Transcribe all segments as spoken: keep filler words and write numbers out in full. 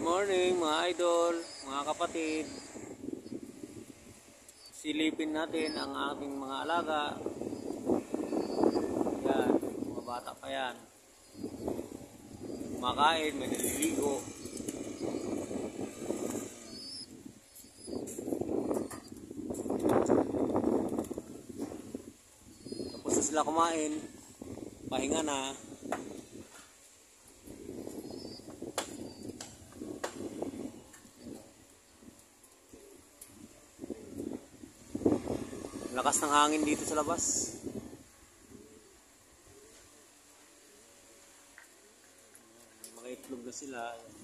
Morning mga idol, mga kapatid. Silipin natin ang ating mga alaga. Yan, mga bata pa yan. Kumakain, may naliligo. Tapos na sila kumain, pahinga na. Lakas ng hangin dito sa labas. May mga itlog na sila.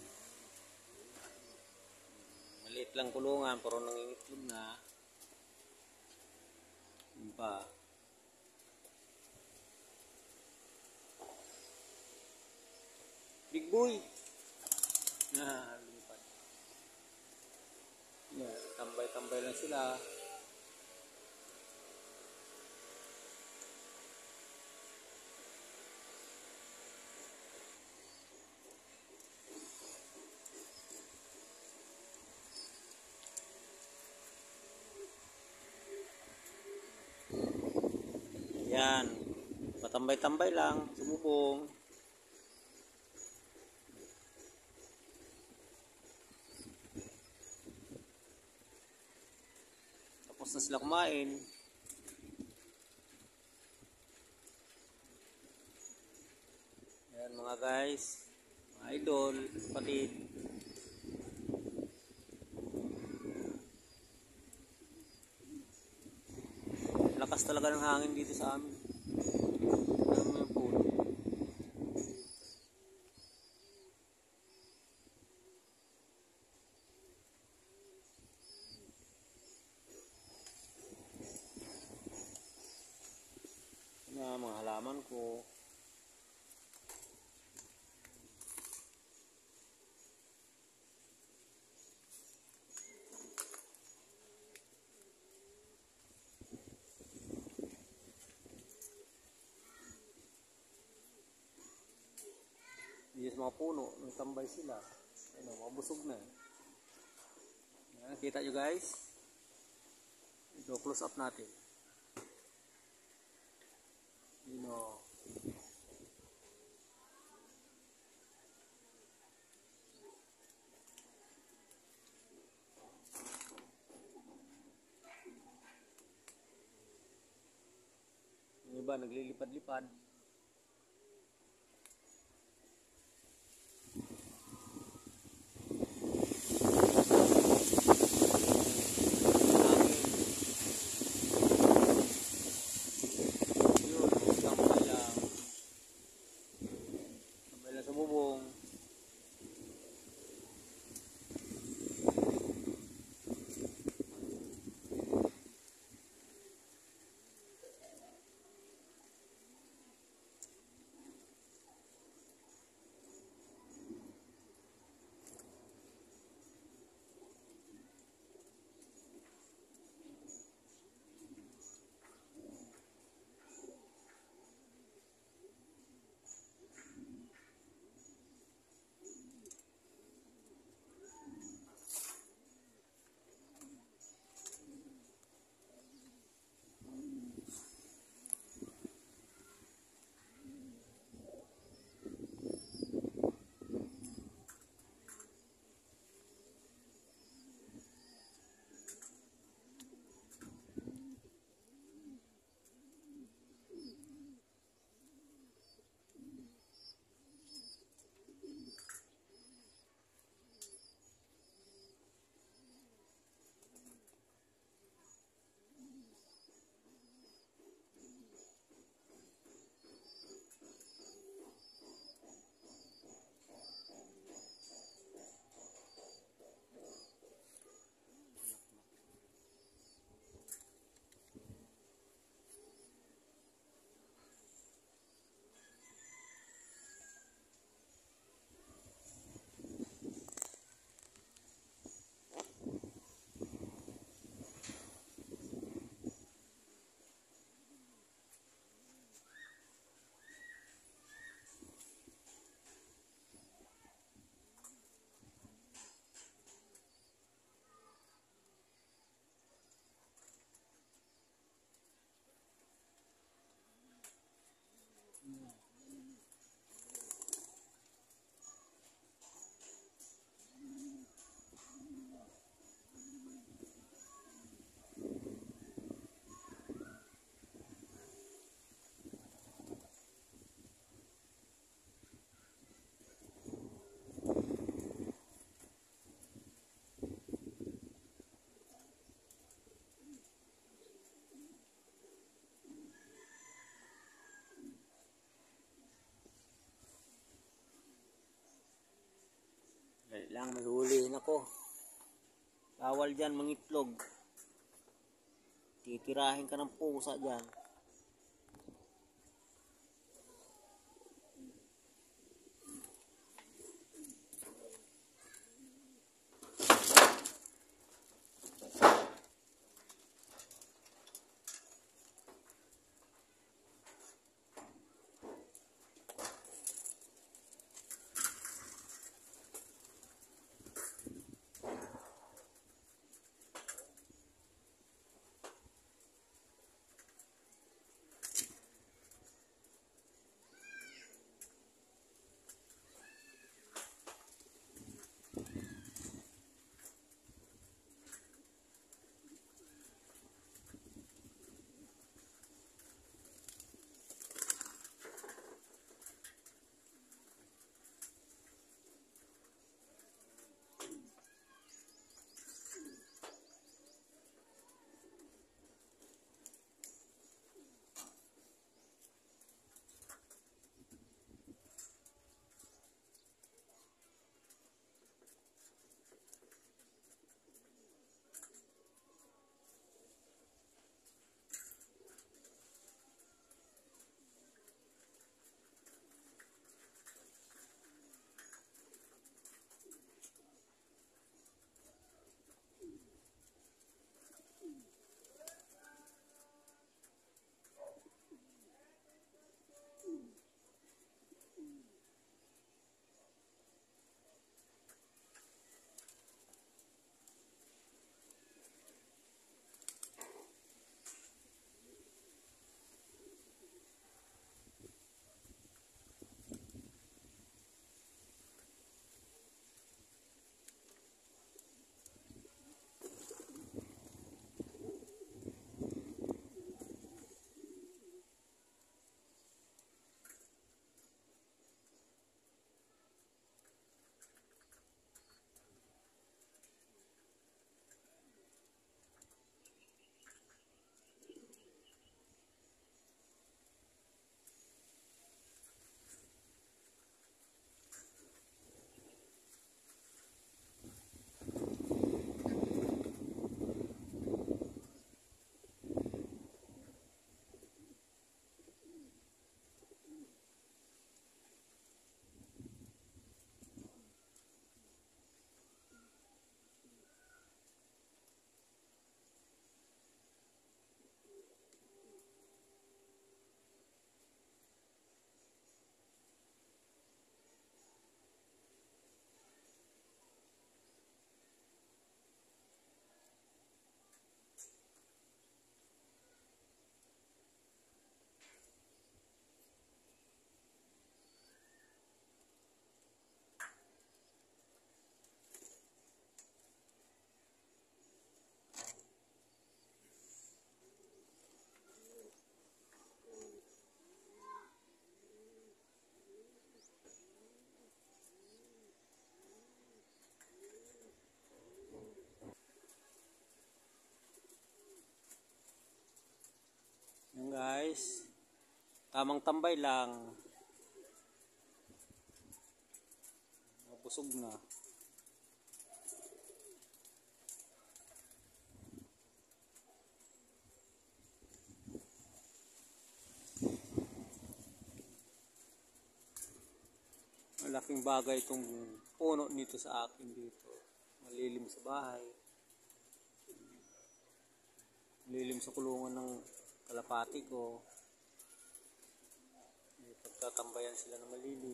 Maliit lang kulungan pero nangingitlog na. Yun pa. Big boy. Na, lumipad. Yeah, tambay-tambay lang sila. Yan, patambay-tambay lang, sumubong. Tapos na sila kumain. Yan mga guys, mga idol, kapatid. Lakas talaga ng hangin dito sa amin. Alam mo yung puno. Na mga halaman ko. Dito sa mga puno, nagtambay sila. Ano, mga busog na. Yan, kita nyo guys. Ito, close up natin. You know. Yung iba, naglilipad-lipad. Sa bubong. Kailangan may hulihin ako. Bawal dyan mangitlog. Titirahin ka ng pusa dyan. Yan guys, tamang tambay lang. Busog na. Malaking bagay itong puno nito sa akin dito. Malilim sa bahay. Malilim sa kulungan ng kalapati ko. Pagtatambayan sila ng malilim.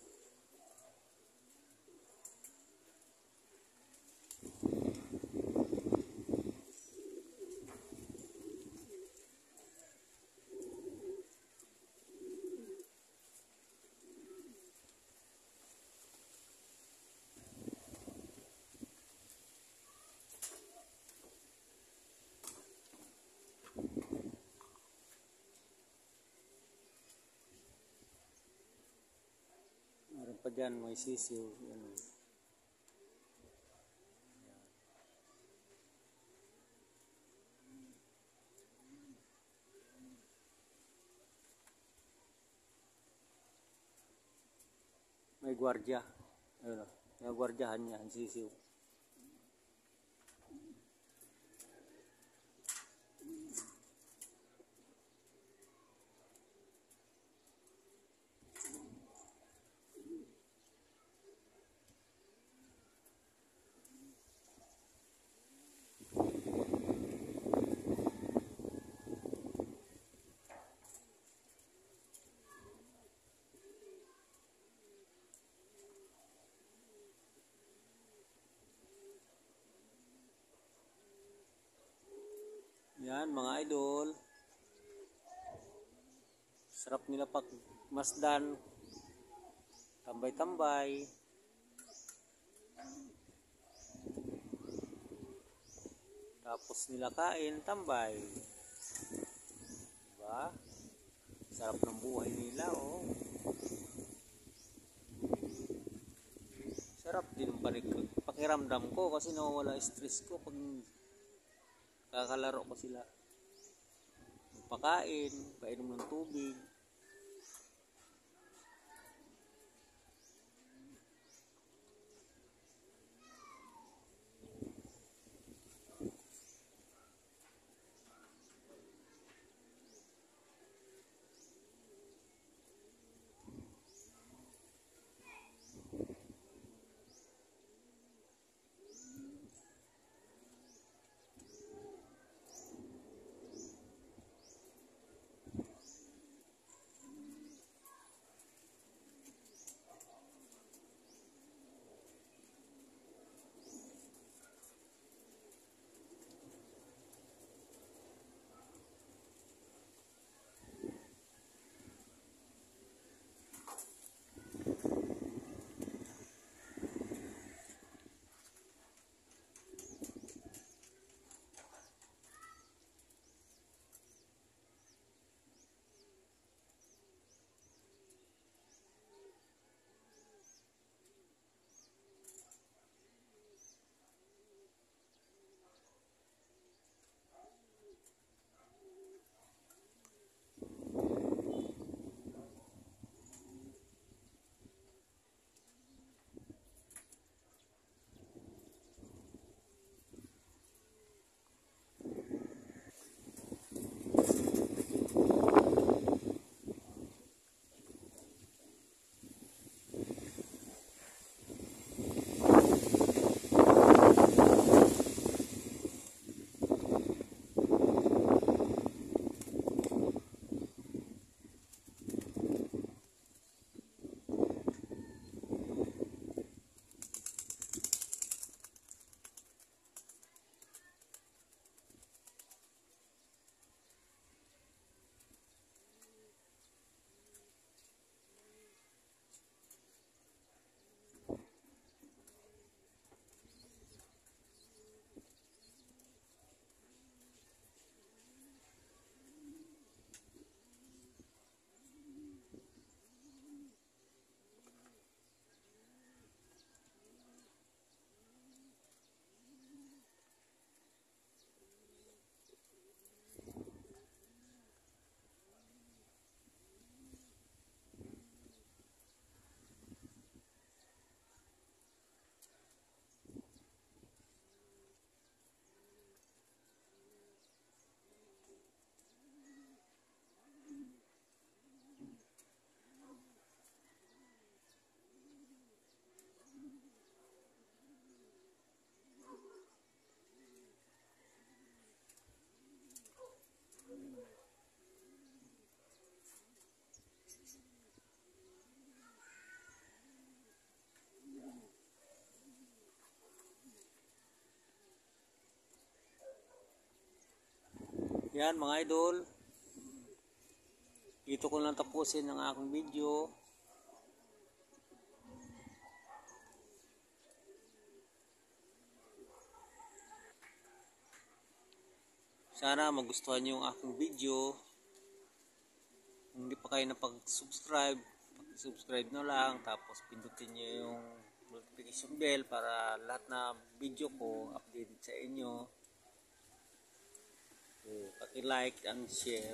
Meron pa dyan, may sisiw. Yan. May gwardiya. Ayun o. Nagwardyahan niya ang sisiw. Yan mga idol. Sarap nila pag masdan. Tambay-tambay. Tapos nila kain, tambay. Diba? Sarap ng buhay nila, oh. Sarap din pakiramdam ko kasi nawawala stress ko pag kakalaro ko sila. Pakain, painom ng tubig. Yan mga idol, dito ko lang tapusin ang aking video. Sana magustuhan nyo yung aking video. Kung hindi pa kayo napag-subscribe, pag-subscribe na lang, tapos pindutin nyo yung notification bell para lahat na video ko updated sa inyo. So, paki-like and share.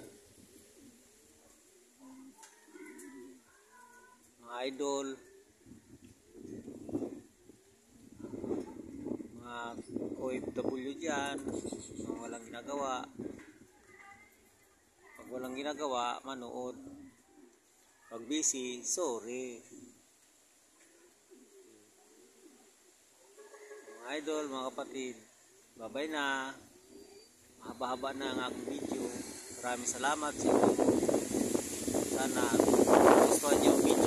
Mga idol, F W dyan, mga walang ginagawa. Pag walang ginagawa, manood. Pag busy, sorry. Mga idol, mga kapatid, bye-bye na. Mahaba-haba na ang aking video. Maraming salamat sa inyo. Sana gustuhan niyo ang video.